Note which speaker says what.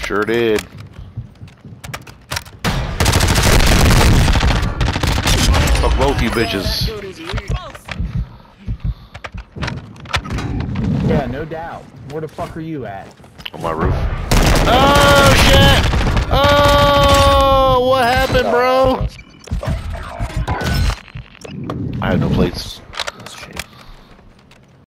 Speaker 1: Sure did. Fuck both you bitches.
Speaker 2: Yeah, no doubt. Where the fuck are you at?
Speaker 1: On my roof. Oh shit! Oh, what happened, bro? I had no plates.